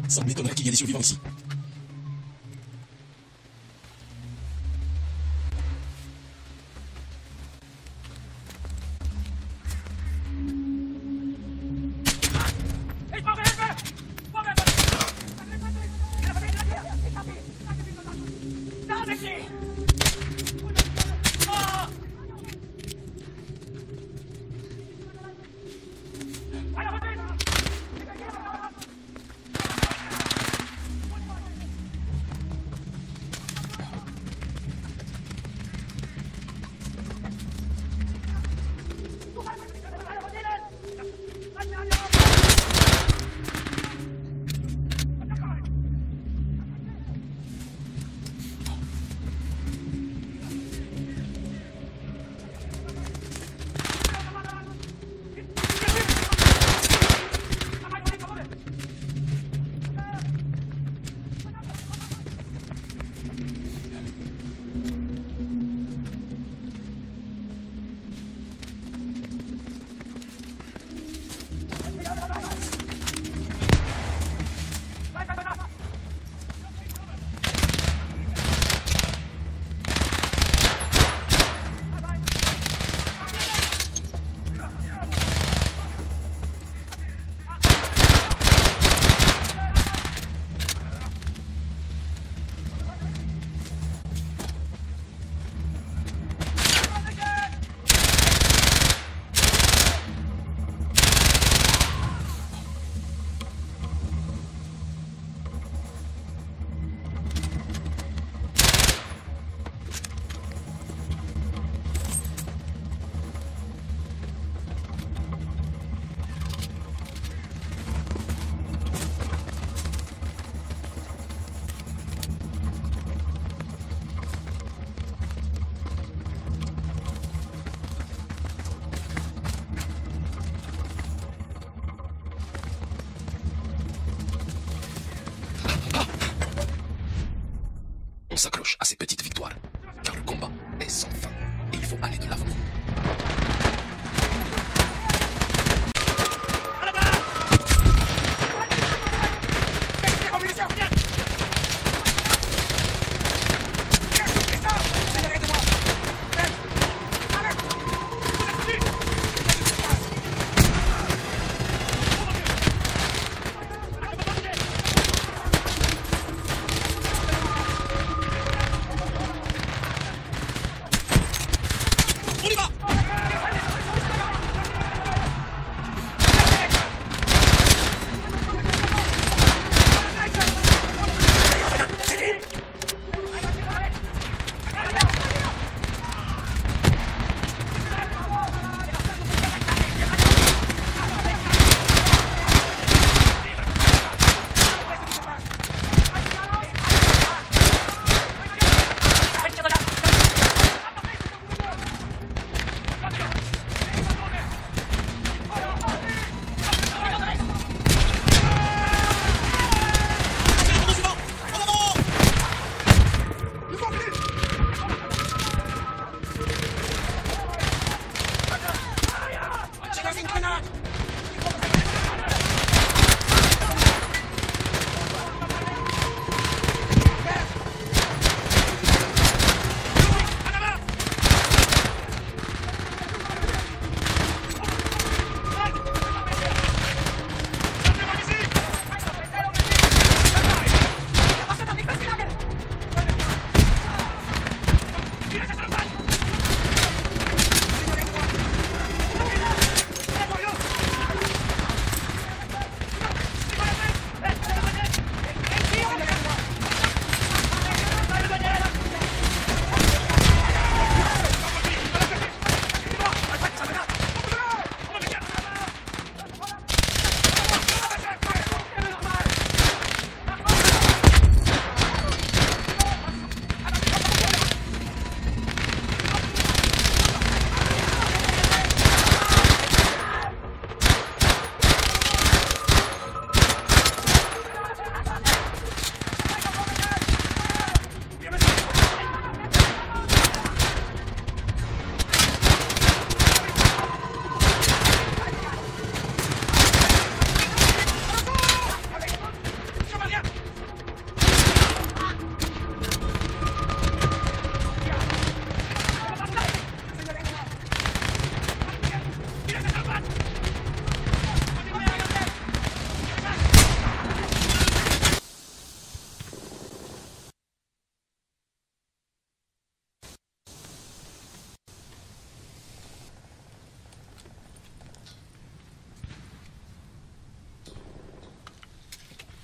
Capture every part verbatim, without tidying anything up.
Ça m'étonnerait qu'il y ait des survivants ici. On s'accroche à ces petites victoires, car le combat est sans fin, et il faut aller de l'avant. On y va!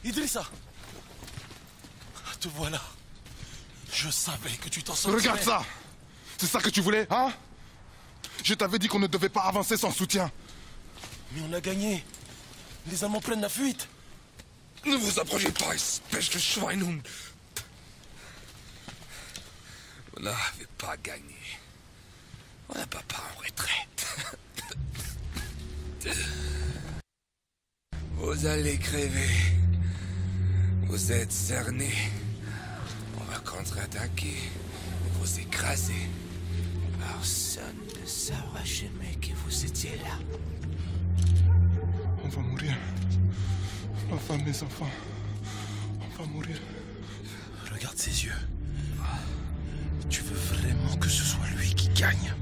Idrissa, te voilà. Je savais que tu t'en sortirais. Regarde ça. C'est ça que tu voulais, hein? Je t'avais dit qu'on ne devait pas avancer sans soutien. Mais on a gagné. Les Allemands prennent la fuite. Ne vous approchez pas, espèce de Schweinhund. Vous n'avez pas gagné. On n'a pas part en retraite. Vous allez crever. Vous êtes cernés. On va contre-attaquer et vous écraser. Personne ne saura jamais que vous étiez là. On va mourir. Ma femme, mes enfants. On va mourir. Regarde ses yeux. Tu veux vraiment que ce soit lui qui gagne?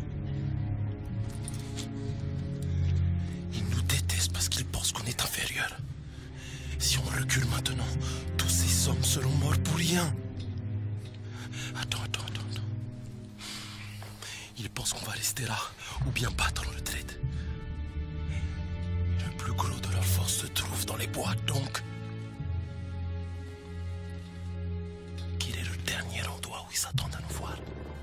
Il nous déteste parce qu'il pense qu'on est inférieur. Si on recule maintenant, tous ces hommes seront morts pour rien. Attends, attends, attends, attends. Il pense qu'on va rester là ou bien battre en retraite. Le plus gros de leur force se trouve dans les bois, donc... Quel est le dernier endroit où ils s'attendent à nous voir?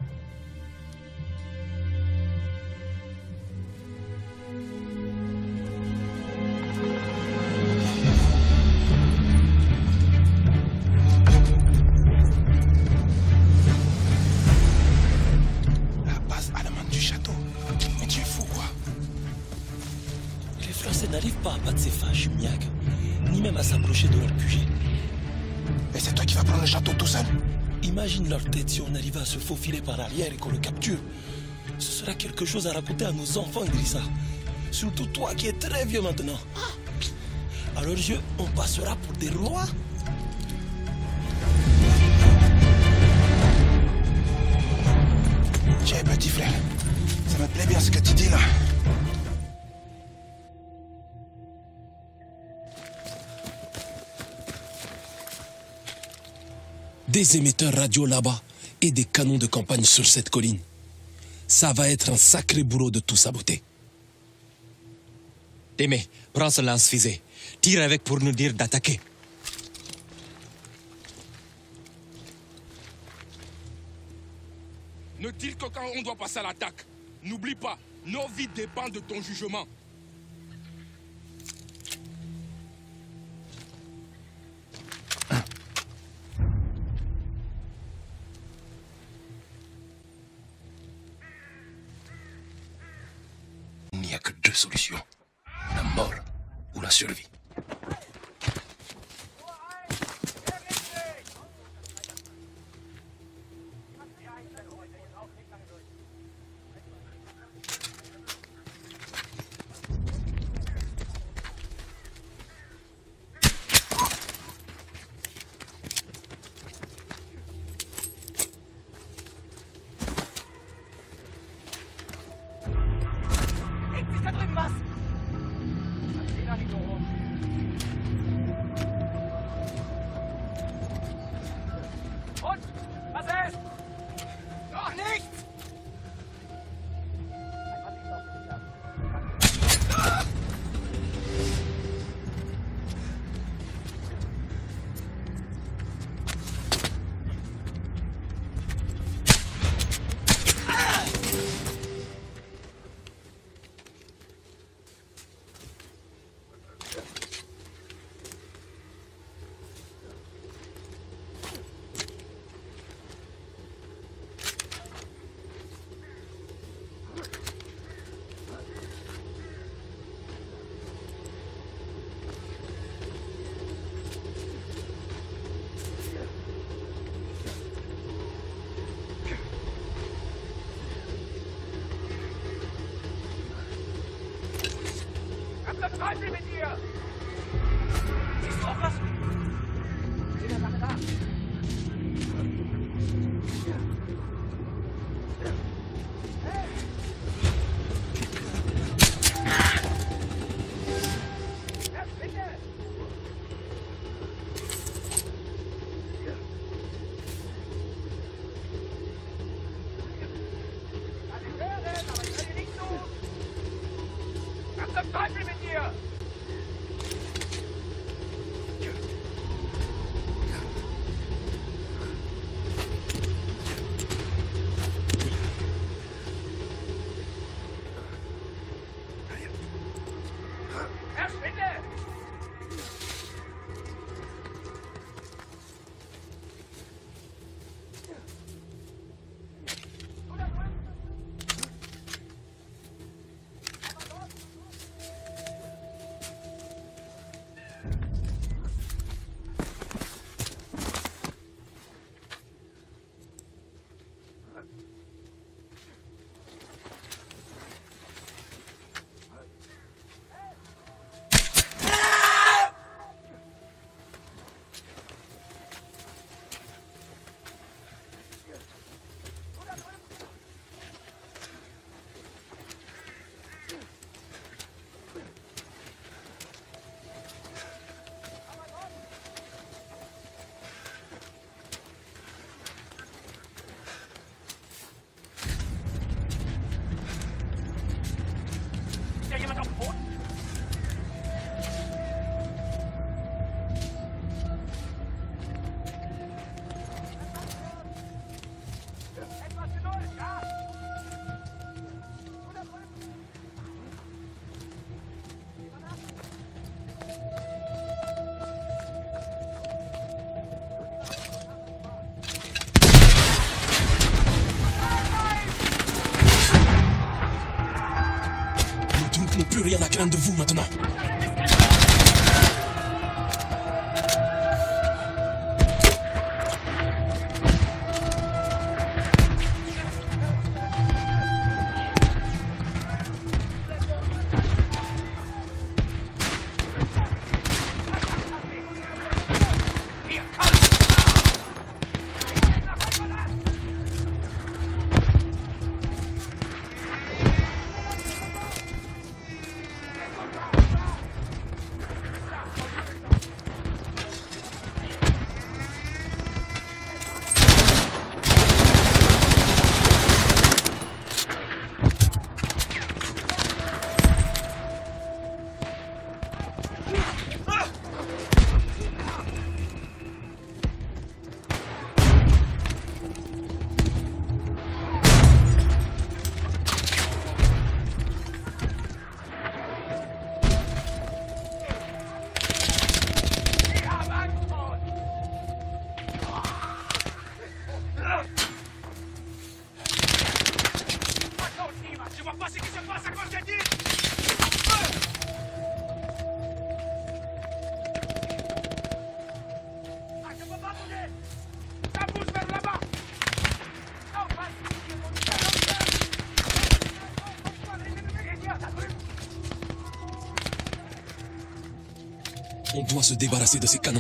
La base allemande du château. Mais tu es fou, quoi. Les Français n'arrivent pas à battre ces fâches, Miag, ni même à s'approcher de leur Q G. Et c'est toi qui vas prendre le château tout seul? Imagine leur tête si on arrivait à se faufiler par arrière et qu'on le capture. Ce sera quelque chose à raconter à nos enfants, Idrissa. Surtout toi qui es très vieux maintenant. À leurs yeux, on passera pour des rois. Tiens, petit frère, ça me plaît bien ce que tu dis là. Des émetteurs radio là-bas et des canons de campagne sur cette colline. Ça va être un sacré boulot de tout saboter. Témé, prends ce lance-fusée. Tire avec pour nous dire d'attaquer. Ne tire que quand on doit passer à l'attaque. N'oublie pas, nos vies dépendent de ton jugement. Il n'y a que deux solutions. La mort ou la survie. Legt sich da drüben was? Was steht da nicht so rum? rien à craindre de vous maintenant. On doit se débarrasser de ces canons.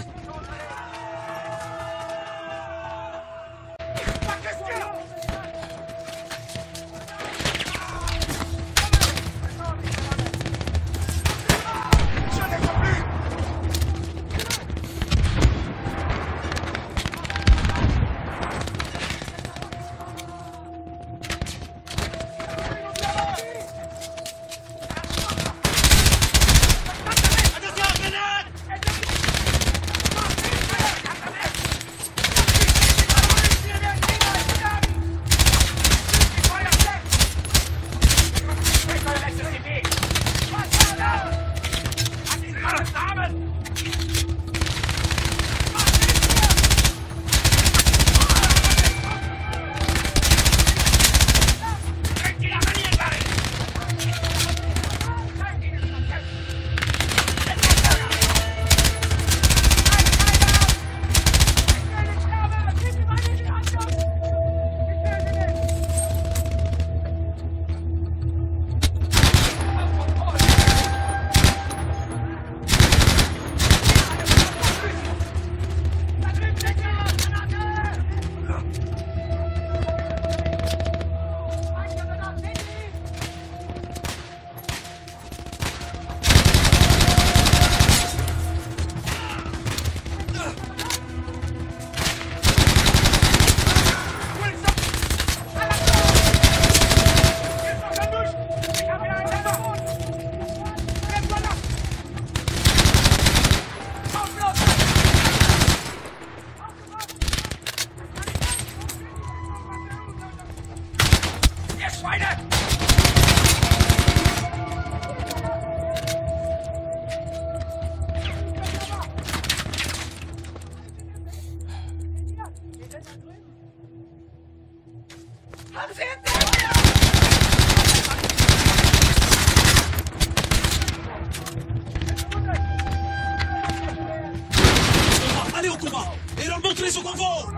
Allez au combat et leur montrer ce qu'on vaut.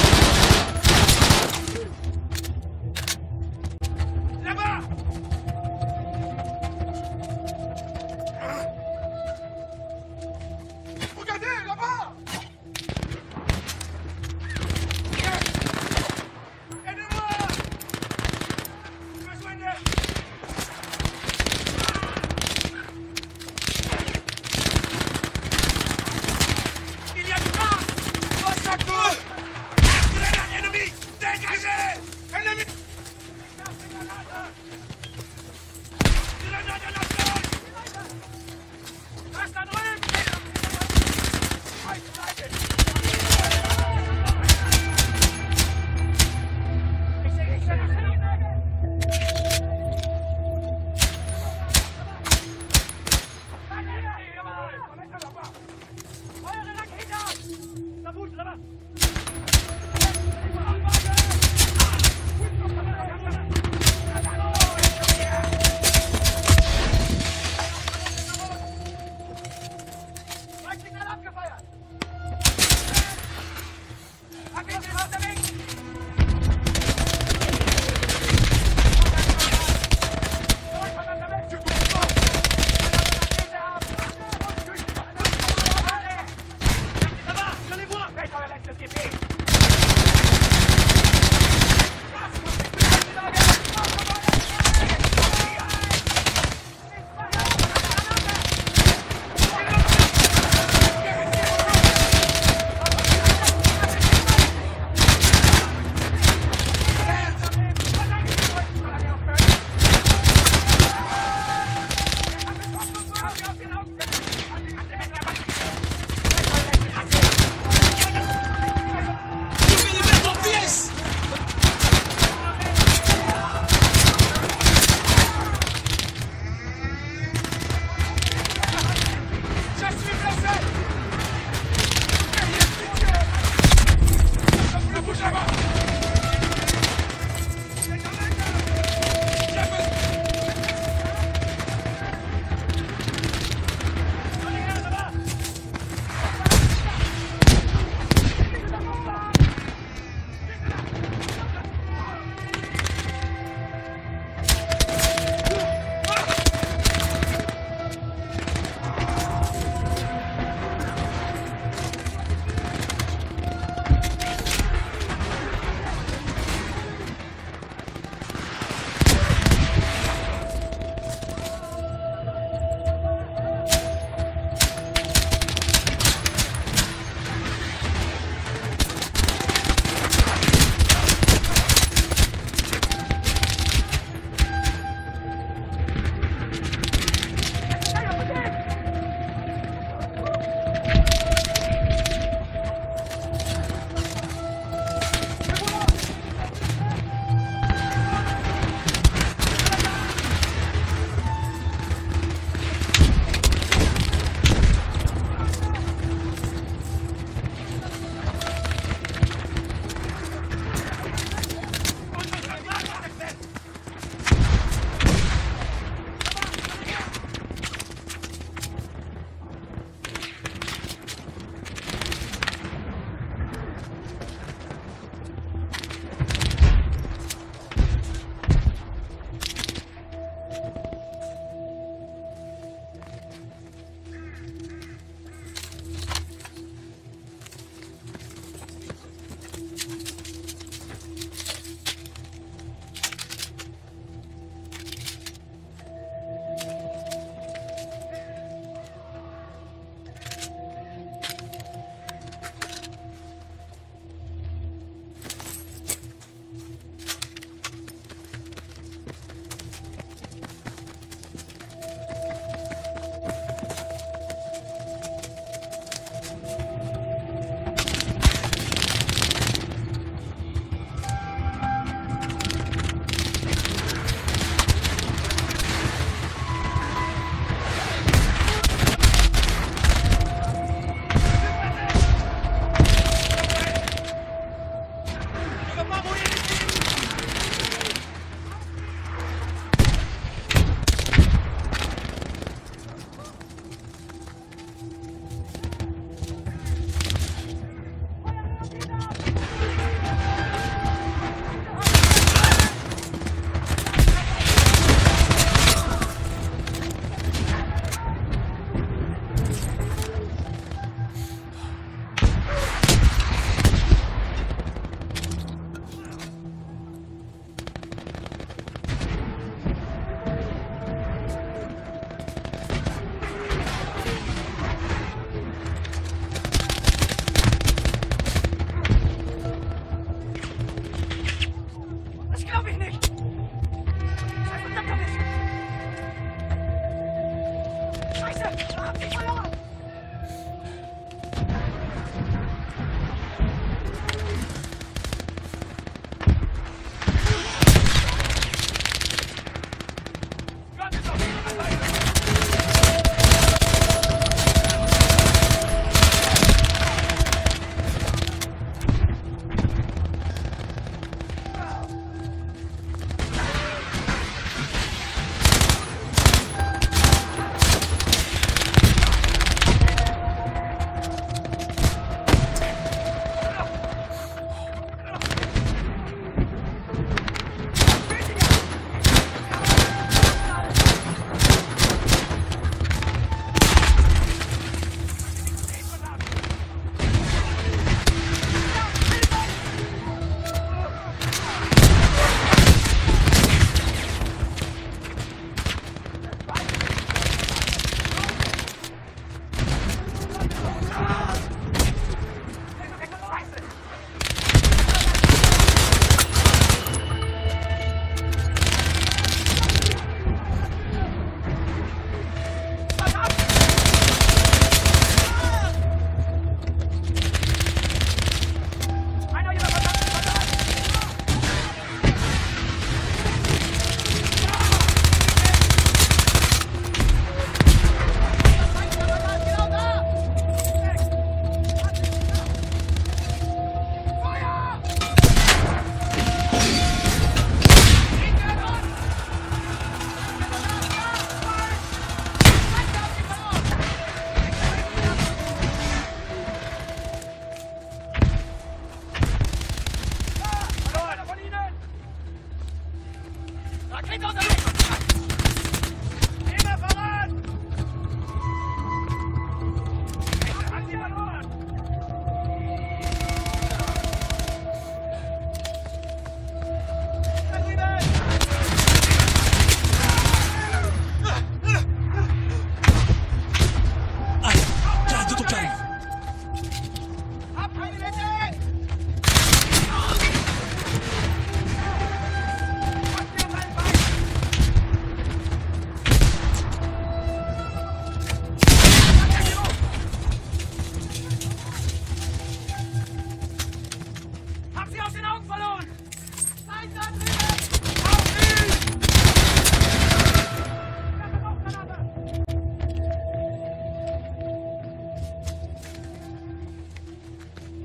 Là-bas. Regardez, là-bas. Aidez-moi. Besoin d'aide. Il y a du vent. Au secours. Ennemi, dégagez.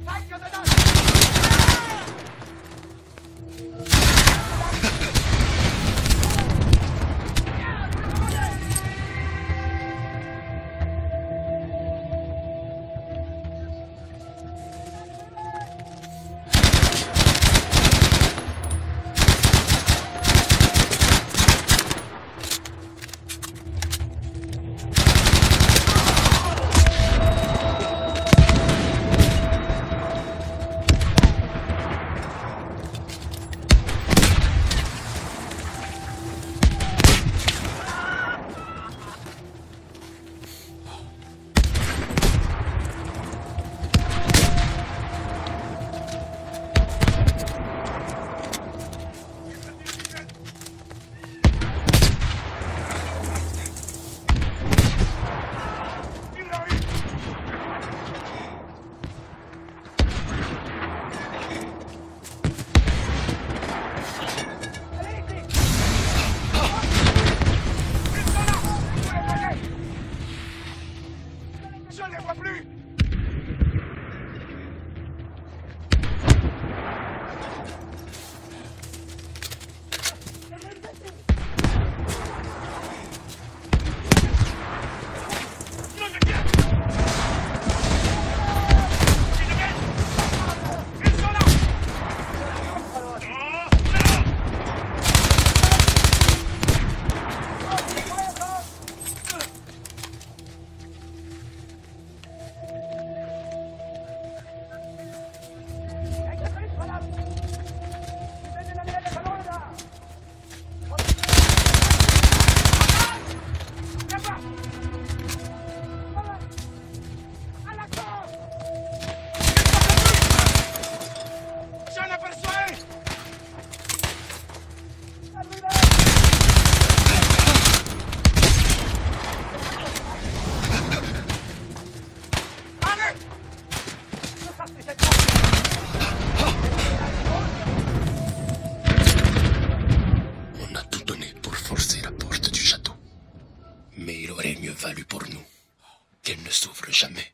valu pour nous qu'elle ne s'ouvre jamais.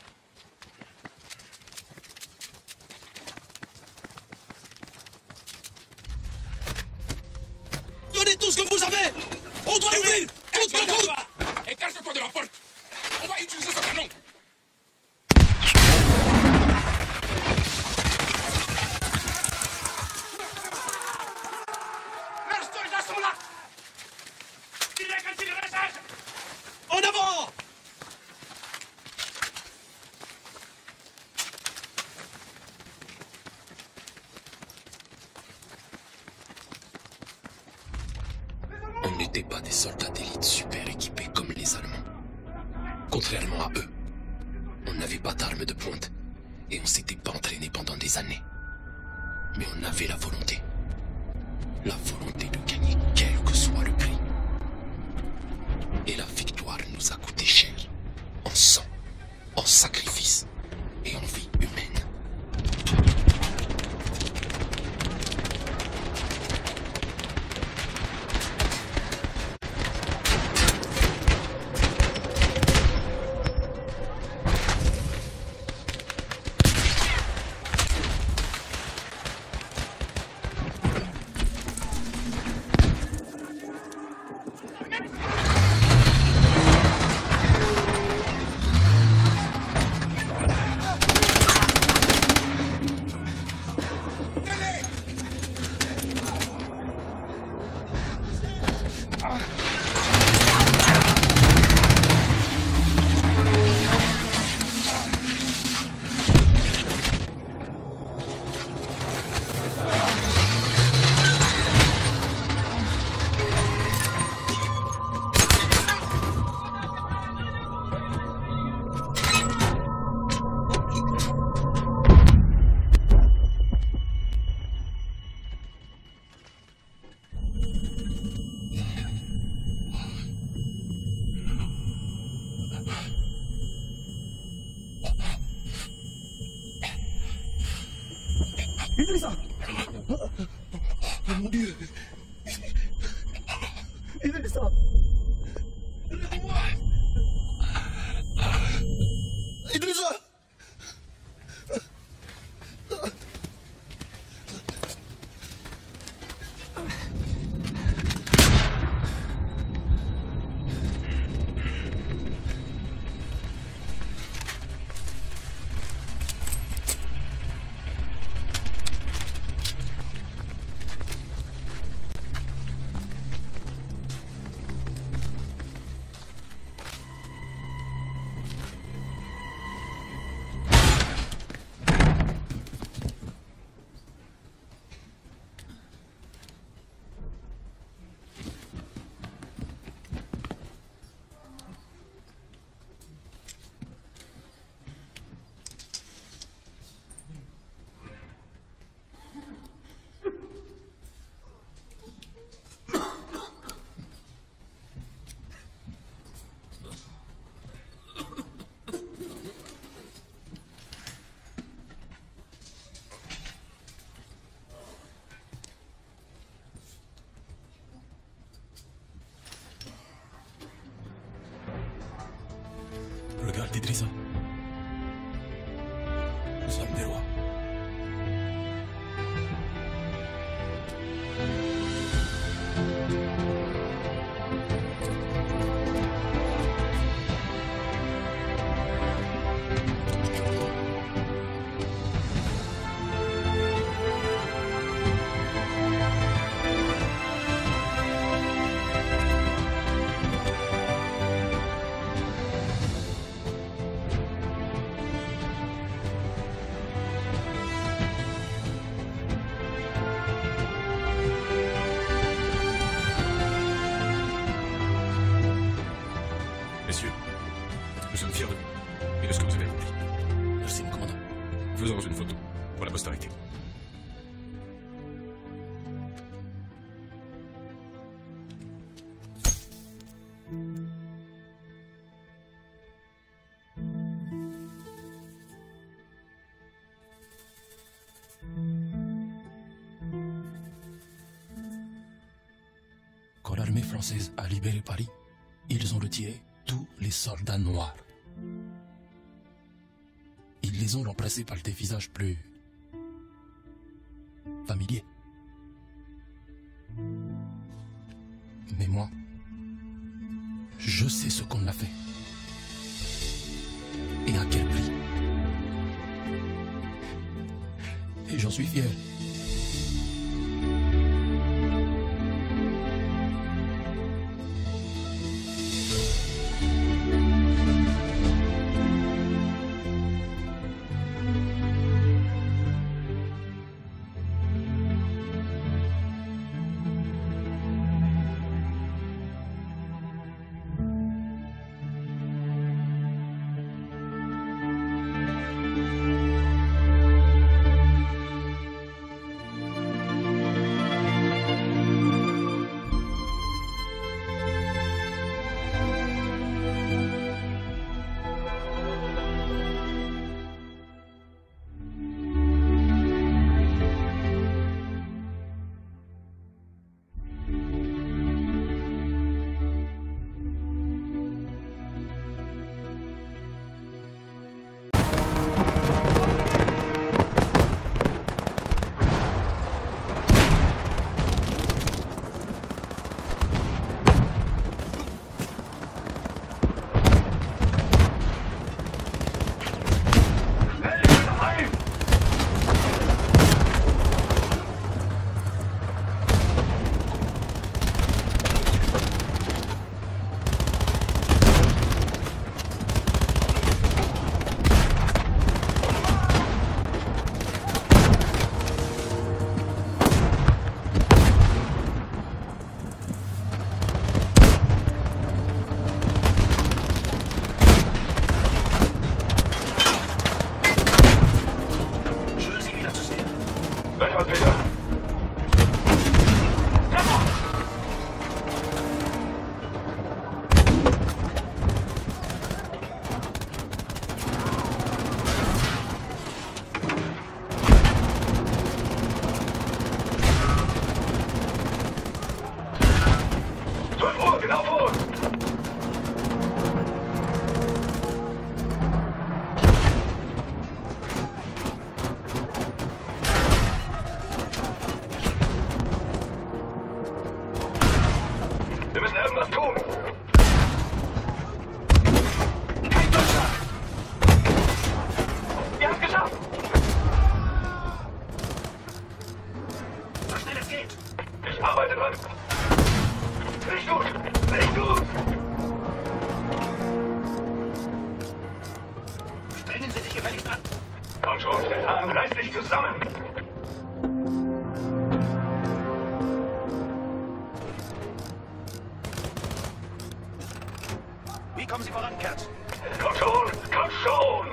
Donnez tout ce que vous avez. On doit l'ouvrir. Tout ce que vous... Écarte-toi de la porte. On va utiliser ce canon. Leurs soldats sont là. En avant. On n'était pas des soldats d'élite super équipés comme les Allemands. Contrairement à eux, on n'avait pas d'armes de pointe et on s'était pas entraîné pendant des années. Mais on avait la volonté. La volonté de gagner quel que soit le prix. Et la victoire nous a coûté cher. En sang, en sacrifice et en vie humaine. Idrissa! Oh mon Dieu! Idrissa! Réveille-moi! Idrissa! Nous sommes des rois. Messieurs, nous sommes fiers de vous et de ce que vous avez accompli. Merci, mon commandant. Faisons une photo pour la postérité. Quand l'armée française a libéré Paris, ils ont retiré tous les soldats noirs. Ils les ont remplacés par des visages plus familiers. Mais moi, je sais ce qu'on a fait. Et à quel prix. Et j'en suis fier. Wie kommen Sie voran, Kert? Komm schon, komm schon!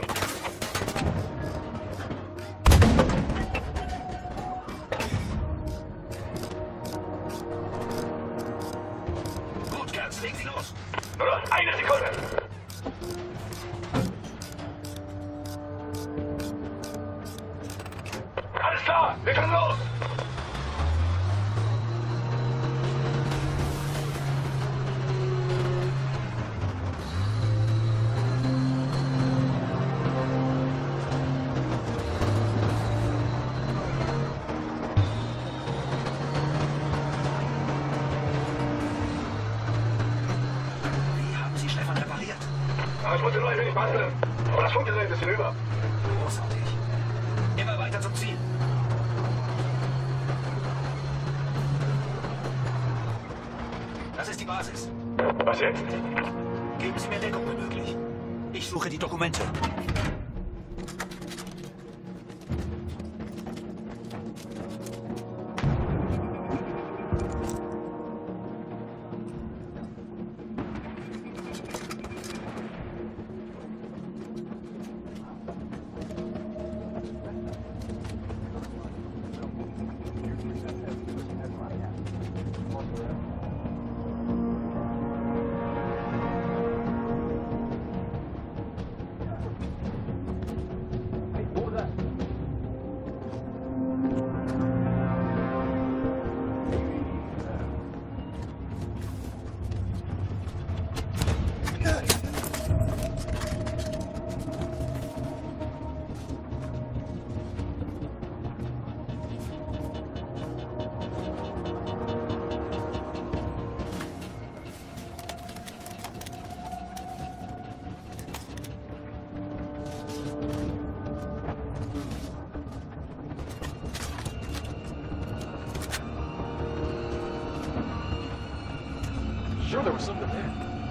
Gut, Kert, legen Sie los! Nur noch eine Sekunde! Alles klar, wir können los! ich muss den neuen wenig basteln. Aber das Funkgerät ist hinüber. Großartig. Immer weiter zum Ziel. Das ist die Basis. Was jetzt? Geben Sie mir Deckung, wenn möglich. Ich suche die Dokumente. Sure, there was something there.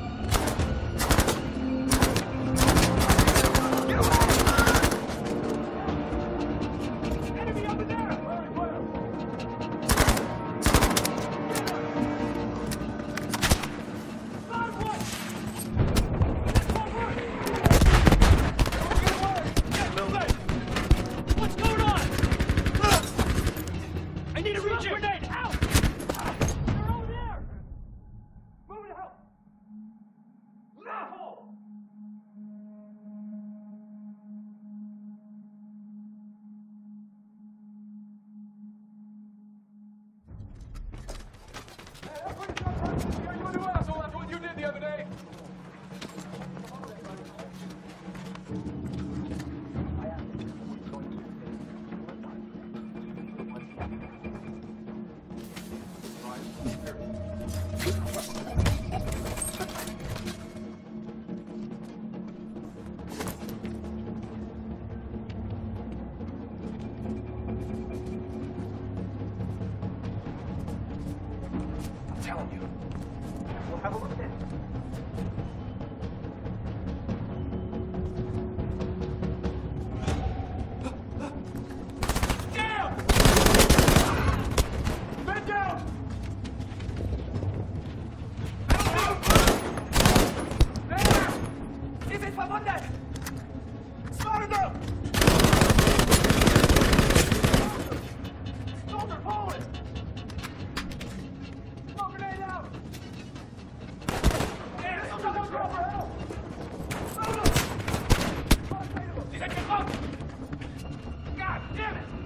Telling you. We'll have a look at it. Down! Bend down! There! Sie sind verwundet! Spotted them! Soldier, forward! God damn it!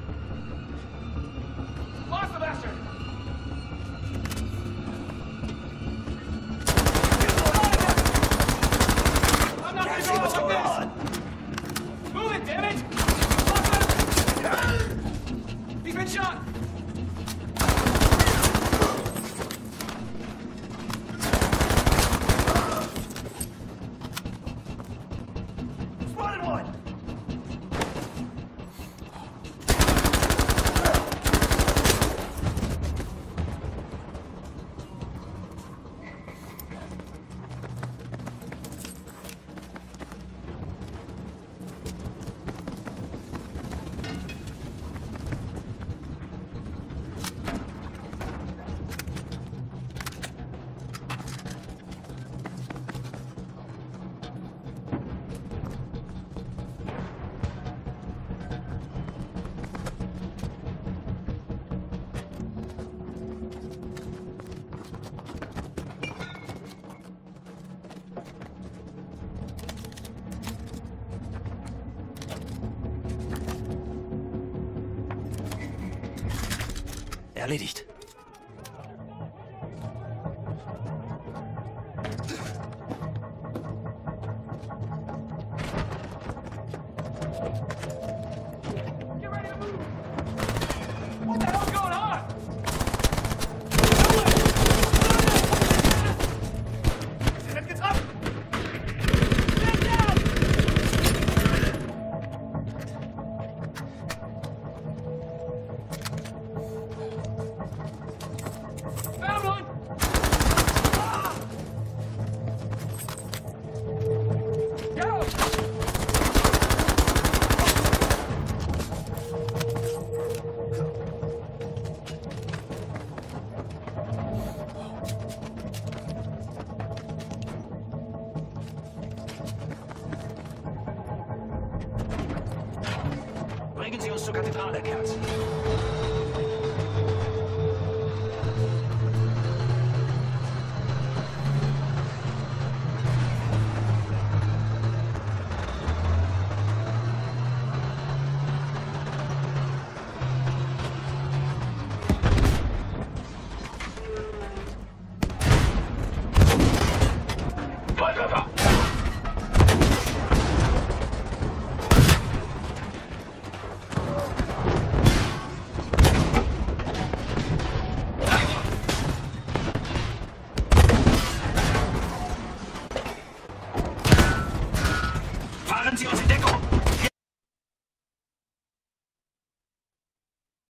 Lost the bastard! I'm not gonna go out like this! Move it, damn it! He's been shot! Spotted one! Erledigt. Get ready to move! What the hell's going on? Sie sind getroffen! Get down! uns zur Kathedrale, Kerls.